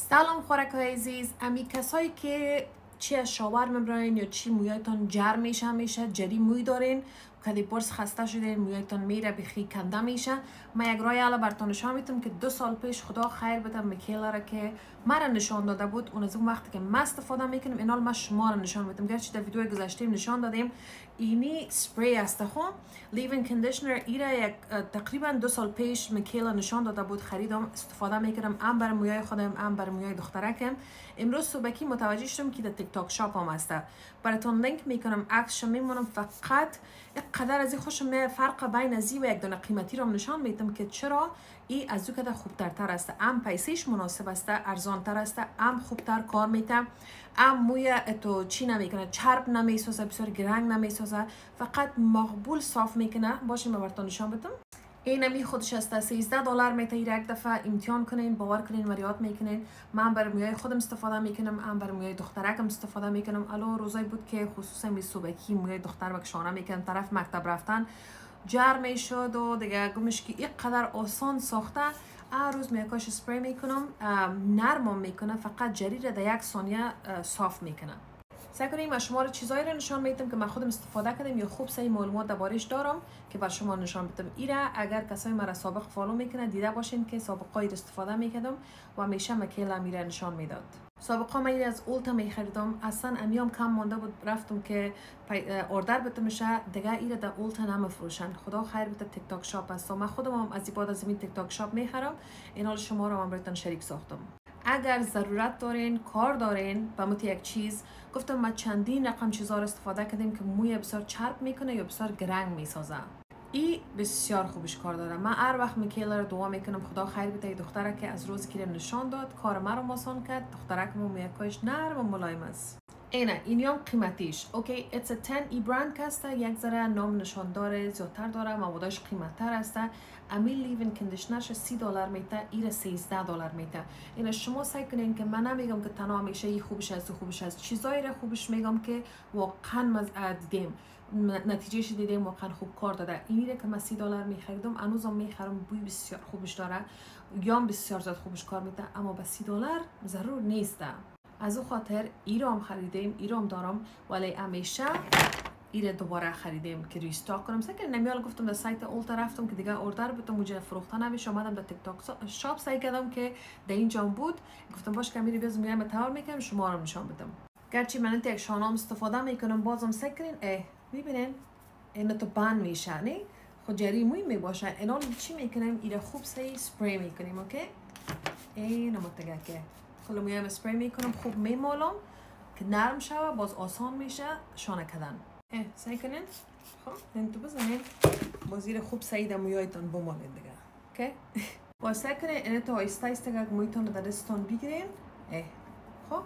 سلام خوراکای عزیز. امی کسایی که چی از شاور میبرین یا چی مویایتان جر میشه جری موی دارین کدی پرس خسته شدین مویایتان میره بخی کنده میشه. ما یک رای حالا براتون نشان میدم که 2 سال پیش خدا خیر بده میکیلا را که مرا نشان داده بود. اون از اون وقتی که ما استفاده میکنیم اینال ما شما را نشان میدم. گرچه در ویدیو گذشته نشان دادیم اینی سپری است خو لیوین کندیشنر ایرا یک تقریبا 2 سال پیش میکیلا نشان داده بود. خریدم استفاده میکردم ام بر مویای خودم ام بر مویای دخترکم. امروز صبحی متوجه شدم که در تیک تاک شاپ هم است. براتون لینک میکنم عکسش میمونم. فقط قدر از خوشم فرق بین ازی و یک دونه قیمتی رو نشان میدم که چرا ای از او کده خوبتر است. ام پیسیش مناسب است، ارزان تر است، ام خوبتر کار میته، ام موی تو چی نمیکنه، چرب نمیسازه، بسیار گرنگ نمیسازه، فقط مقبول صاف میکنه. باشیم براتون نشان بدم. اینمی خودش است. $13 میته. یک دفعه امتحان کنین، باور کنین مریات میکنین. من برای موی خودم استفاده میکنم، من برای موی دخترکم استفاده میکنم. الو روزایی بود که خصوصا می صبحی موی دختر بکشانه میکنم طرف مکتب رفتن جر میشد و دیگه گمش که اینقدر آسان ساخته. روز میکاش اسپری میکنم، نرم میکنه، فقط جری را در 1 ثانیه صاف میکنه. سعی کنیم من شما رو چیزایی رو نشان میدم که من خودم استفاده کردم یا خوب سعی معلومات دربارش دارم که بر شما نشان بدم. ایرا اگر کسایی مرا سابق فالو میکنه دیده باشین که سابقای استفاده میکردم و همیشه مکیلا میره نشان میداد. سابقا من از اولتا میخریدم، اصلا امیام کم مانده بود رفتم که اوردر بده میشه دیگه ایرا در اولتا نمیفروشن. خدا خیر بده تیک تاک شاپ است. من خودم هم از بعد از این تیک تاک شاپ میخرم. این حال شما رو هم براتون شریک ساختم. اگر ضرورت دارین کار دارین با مت یک چیز گفتم ما چندین رقم چیزا رو استفاده کردیم که موی بسیار چرب میکنه یا بسیار گرنگ میسازه. ای بسیار خوبش کار داره. من هر وقت میکیلا رو دعا میکنم خدا خیر بده دختره که از روزی که نشان داد کار ما رو آسان کرد. دخترک مو میکاش نرم و ملایم است. اینیام قیمتیش اوکی it's a 10 ای برند کسته. یک ذره نام نشان داره، زیادتر داره، موادش قیمتتر است. امی لیوین کندیشنرش $30 میته، ایره $13 میته. این شما سعی کنین که من نمیگم که تنها همیشه ای خوبش است و خوبش است. چیزایی را خوبش میگم که واقعا دیدیم نتیجهش دیدیم واقعا خوب کار داده. اینی که من $30 میخریدم هنوزم میخرم. بوی بسیار خوبش داره، یام بسیار زیاد خوبش کار میده، اما به $30 ضرور نیست. از او خاطر ایرام خریدیم، ایرام دارم، ولی همیشه ایره دوباره خریدیم که ریستاک کنم. سعی کردم نمیال گفتم در سایت اولتا رفتم که دیگه اوردر بتم موجه فروخته نمیشه. اومدم در تیک تاک شاپ سعی کردم که در اینجا بود. گفتم باش که میری بیز میام تاور میکنم شما رو نشان بدم. گرچه من یک شانام استفاده میکنم بازم سعی کنین میبینین اینا تو بند میشه نه خود جری موی میباشه. اینا چی میکنیم ایره خوب سعی سپری میکنیم. اوکی اینا متگه که کل مویم اسپری میکنم خوب میمالم که نرم شوه باز آسان میشه شانه کردن. سعی کنین خب این تو بزنین باز زیر خوب سعی در مویایتان بمالین دیگه. اوکی باز سعی کنین این تو آیسته آیسته که مویتان رو در دستان بگیرین. خب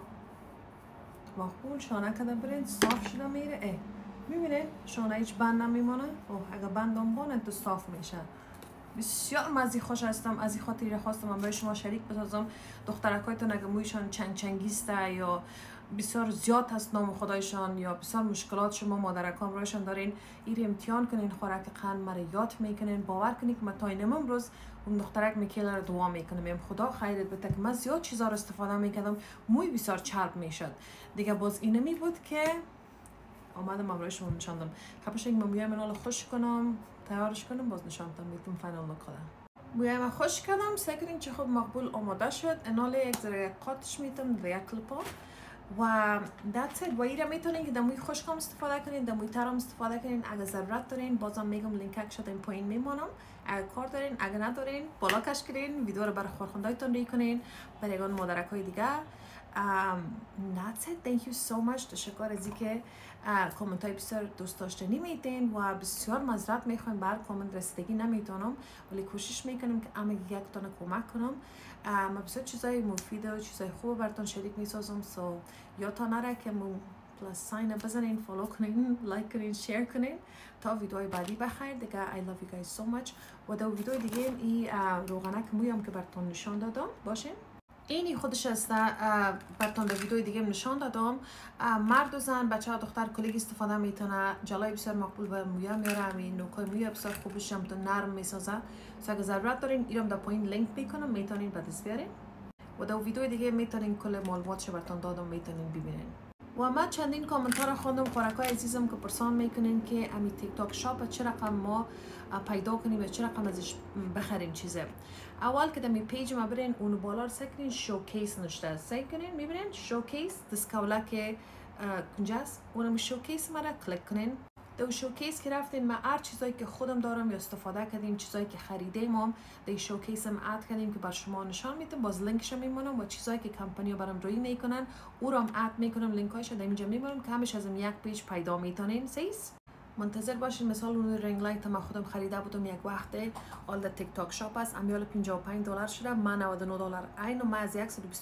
مقبول شانه کردن برین صاف شده میره. میبینین شانه هیچ بند نمیمانه. اگر بند هم بانه تو صاف میشه. بسیار مزی خوش هستم. از این خاطر خواستم من برای شما شریک بسازم. دخترکایتون اگه مویشان چنگیسته یا بسیار زیاد هست نام خدایشان یا بسیار مشکلات شما مادرکام روشان دارین این امتحان کنین خوراک قند مرا یاد میکنین. باور کنین که من تا این امروز اون دخترک میکیلا رو دعا میکنم خدا خیرت بده که من زیاد چیزا رو استفاده میکردم موی بسیار چرب میشد دیگه. باز اینمی بود که آمدم من برای شما نشان دادم. قبلش اینکه من مویم رو خوش کنم تیارش کنم باز نشان دادم میتونم فینال لوک کنم. مویم خوش کردم سعی کنین چه خوب مقبول آماده شد. انال یک ذره قاطش میتونم در یک کلیپا و that's it. و ایره میتونین که دموی خشکم استفاده کنین، دموی ترم استفاده کنین. اگر ضرورت دارین بازم میگم لینک شده این پایین میمونم. اگر کار دارین اگر ندارین بالا کش کنین ویدیو رو برای خورخوندایتون ری کنین برای اون مدرک های دیگه. that's it. thank you so much. تشکر از اینکه کامنت های بسیار دوست داشتنی میدین و بسیار معذرت میخوایم بر کامنت رسیدگی نمیتونم ولی کوشش میکنم که همه یک تانه کمک کنم. من بسیار چیزای مفید و چیزای خوب براتون شریک میسازم. سو یادتان نره که پلاس ساین بزنین، فالو کنین، لایک کنین، شیر کنین تا ویدیوهای بعدی بخیر دیگه. I love you guys so much. و در ویدیو دیگه این روغنک مویم که براتون نشان دادم باشین اینی خودش است. براتون در ویدیو دیگه نشان دادم. مرد و زن بچه ها دختر کلیگ استفاده میتونه. جلای بسیار مقبول به مویا میاره. همین نوکای مویا بسیار خوبش هم تو نرم میسازه. اگه ضرورت دارین ایرم در پایین لینک میکنم میتونین به دست بیارین. و در ویدیو دیگه میتونین کل معلوماتش براتون دادم، میتونین ببینین. و من چندین کامنتار رو خوندم خوراکای عزیزم که پرسان میکنین که امی تیک تاک شاپ چه رقم ما پیدا کنیم و چه رقم ازش بخریم چیزه. اول که دمی پیج ما برین اون بالا سکنین شوکیس نشته سکنین میبینین شوکیس دسکولا که کنجاست اونم شوکیس ما را کلیک کنین. دو شوکیس که رفتیم ما هر چیزایی که خودم دارم یا استفاده کردیم چیزایی که خریدیم هم در شوکیس هم اد کردیم که بر شما نشان میدم. باز لینکش میمونم و چیزایی که کمپانی برام روی میکنن او رو هم اد میکنم لینکایش در اینجا میمونم که همش از یک پیج پیدا میتونین. سیس منتظر باشین. مثال اون رنگ لایت ما خودم خریده بودم یک وقته آل در تیک تاک شاپ است امیال $55 شده من $99 عین و ما از $129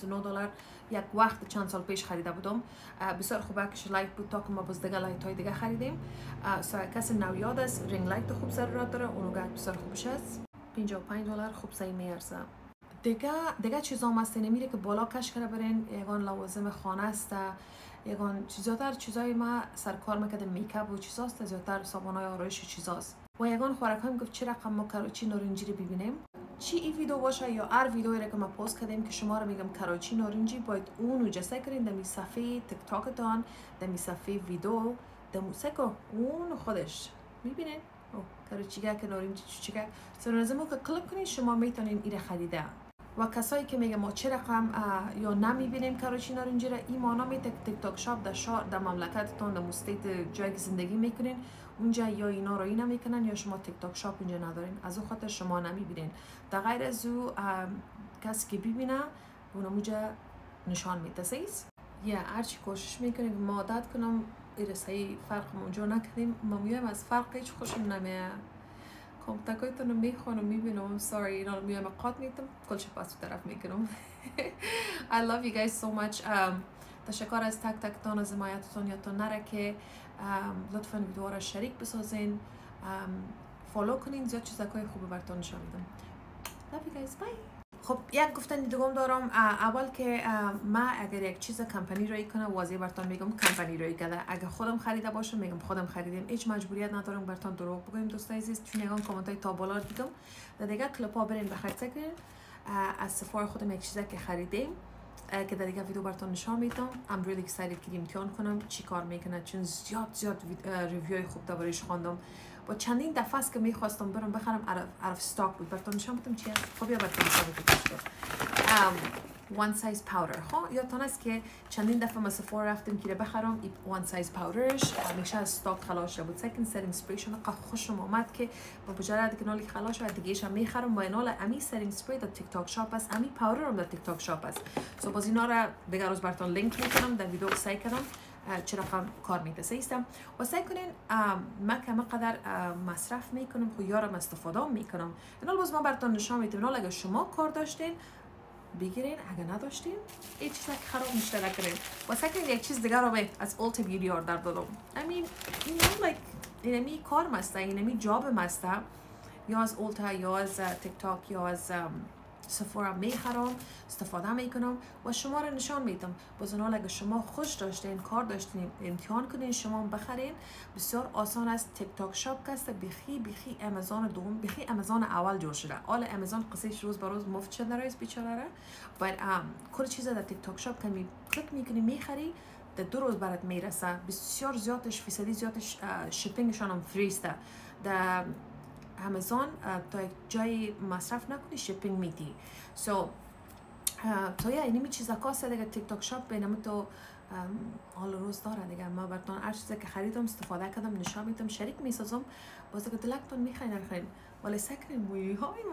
یک وقت چند سال پیش خریده بودم. بسیار خوبه که لایت بود تا که ما باز دیگه لایت های دیگه خریدیم. کسی نویاد است رنگ لایت خوب ضرورت داره اونو گرد بسیار خوبش است. $55 خوب سعی میارزه. دیگه چیزام هست نمیره که بالا کش کرده برین یگان لوازم خانه است یگان زیادتر چیزای ما سرکار میکرده میکاپ و چیزاست زیادتر صابونای آرایش و چیزاست. و یگان خوراک هم گفت چه رقم ما کراچی نارنجی رو ببینیم چی این ویدیو باشه یا هر ویدیویی را که ما پست کردیم که شما رو میگم کراچی نارنجی باید اونو جسته کنین در صفحه تیک تاکتان در صفحه ویدیو در موسیقی اون خودش میبینین کراچیگه که نارنجی چیگه سرنزمو که کلیک کنین شما میتونین این خریده. و کسایی که میگه ما چه رقم یا نمیبینیم کراچی نارنجی را این مانا میده تیک تاک شاپ در شهر در مملکتتون در مستیت جایی که زندگی میکنین اونجا یا اینا رو اینا میکنن یا شما تیک تاک شاپ اونجا ندارین از اون خاطر شما نمیبینین. در غیر از او کسی که ببینه اونجا نشان میده. سیز یا هرچی کوشش میکنیم ما عادت کنم ایرسایی فرق اونجا نکردیم ما میایم از فرق هیچ خوشم نمیاد. کامنتایتون رو میخونم میبینم سوری اینا رو میام قاط میتم کلش پاس طرف میکنم. I love you guys so much. تشکر از تک تک تان از حمایتتون یادتون نره که لطفا ویدیو را شریک بسازین فالو کنین زیاد چیزای خوبی براتون نشون میدم. Love you guys bye. خب یک گفتن دیگه دارم اول که ما اگر یک چیز کمپانی روی کنه واضح براتون میگم کمپانی روی کرده اگر خودم خریده باشم میگم خودم خریدیم هیچ مجبوریت ندارم براتون دروغ بگم دوستای عزیز چون یگان کامنت های تا بالا دیدم در دیگه کلیپ ها برین بخرید کنین از سفار خودم یک چیزی که خریدیم که در دیگه ویدیو براتون نشان میدم. I'm really excited که امتحان کنم چی کار میکنه چون زیاد ریویوی خوب دربارش خواندم با چندین دفعه است که میخواستم برم بخرم عرف استاک بود براتون نشان بدم چیه. خب یا براتون نشان بدم one size powder ها یادتون است که چندین دفعه ما سفار رفتیم که بخرم one size powderش همیشه از استاک خلاص شده بود. سکند سرینگ سپریشون خوشم اومد که با مجرد که نالی خلاص شد دیگه‌اش هم میخرم با اینال امی سرینگ سپری در تیک تاک شاپ است امی پاودر هم در تیک تاک شاپ است. سو باز اینا را دیگه روز براتون لینک میکنم در ویدیو سعی کردم چه رقم کار میده سیستم و سعی کنین ما که مقدر مصرف میکنم خو یارم استفاده میکنم اینال باز ما براتون نشان میدم. اینال اگه شما کار داشتین بگیرین اگه نداشتین هیچ چیزی که خراب میشه نکنین. و سعی کنین یک چیز دیگه رو از اولت بیوتی اوردر دادم. این اینمی کار مسته اینمی جاب مسته یا از اولتا یا از تیک تاک یا از سفارا میخرم استفاده میکنم و شما رو نشان میدم. باز اگه شما خوش داشتین کار داشتین امتحان کنین شما بخرین بسیار آسان است. تیک تاک شاپ کست بخی امازون دوم بخی امازون اول جور شده حالا امازون قصهش روز به روز مفت شده رئیس بیچاره باید کل چیز در تیک تاک شاپ که کلیک میکنی میخری در 2 روز برات میرسه. بسیار زیادش فیصدی زیادش شیپینگشان هم فری است. در امازون تا یک جای مصرف نکنی شیپینگ میدی. سو تو یا اینمی چیزا کاسته دیگه تیک تاک شاپ بینم تو حال روز داره دیگه. ما براتون هر چیزی که خریدم استفاده کردم نشان میدم شریک میسازم باز که دلتون میخواین نخواین ولی سکرین مویی های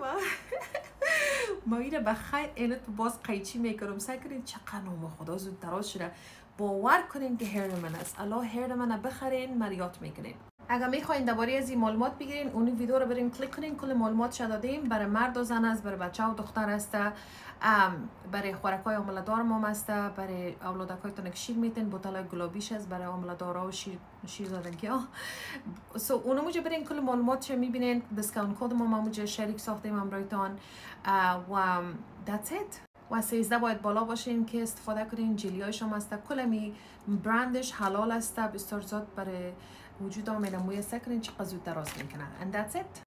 ما اینو بخیر اینو تو باز قیچی میکنم سکرین چقدر نام خدا زود دراز شده باور کنین که هیر من است الله هیر من بخرین مریات میکنین. اگر میخواین درباره از این معلومات بگیرین اون ویدیو رو برین کلیک کنین کل معلومات شده دادیم برای مرد و زن است برای بچه و دختر است برای خوراکای آملادار ما است برای اولادکایتون که شیر میتین بوتلای گلابیش است برای آملادارا و شیر زدگی ها. سو اونو موجه برین کل معلوماتش میبینین دیسکاونت کد ما موجه شریک ساختیم امرایتان و that's it. و 13 باید بالا باشین که استفاده کنین جلیایش هم است کلمی برندش حلال است بسیار زیاد برای وجود آمده موی سکرین چقدر زود دراز میکنن and that's it.